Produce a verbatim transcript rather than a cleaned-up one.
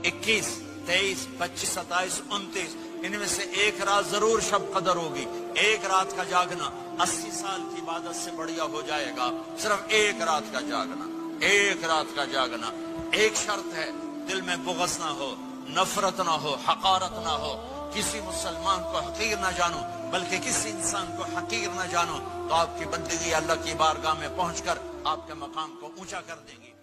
इक्कीस, तेईस, पच्चीस, सत्ताईस, उनतीस, इनमें से एक रात जरूर शब कदर होगी। एक रात का जागना अस्सी साल की इबादत से बढ़िया हो जाएगा। सिर्फ एक रात का जागना, एक रात का जागना। एक शर्त है, दिल में बुग़्ज़ ना हो, नफरत ना हो, हकारत ना हो, किसी मुसलमान को हकीर ना जानो, बल्कि किसी इंसान को हकीर ना जानो, तो आपकी बंदगी अल्लाह की बारगाह में पहुंचकर आपके मकाम को ऊंचा कर देगी।